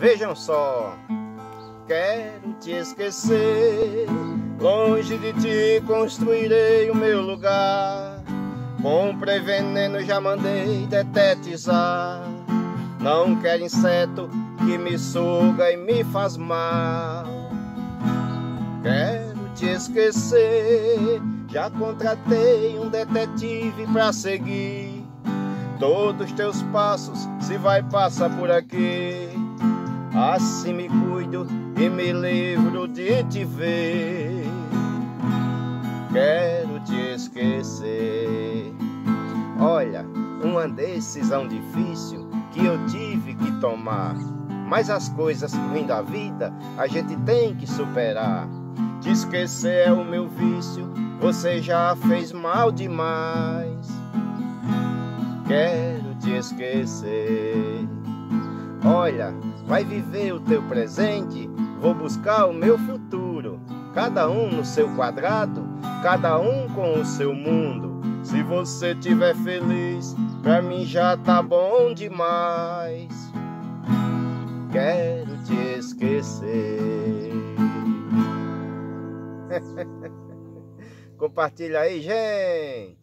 Vejam só. Quero te esquecer, longe de ti construirei o meu lugar. Comprei veneno, já mandei detetizar. Não quero inseto que me suga e me faz mal. Quero te esquecer, já contratei um detetive pra seguir todos os teus passos, se vai passar por aqui. Assim me cuido e me livro de te ver. Quero te esquecer. Olha, uma decisão difícil que eu tive que tomar, mas as coisas ruins da vida a gente tem que superar. Te esquecer é o meu vício, você já fez mal demais. Quero te esquecer. Olha, vai viver o teu presente, vou buscar o meu futuro. Cada um no seu quadrado, cada um com o seu mundo. Se você estiver feliz, pra mim já tá bom demais. Quero te esquecer. Compartilha aí, gente.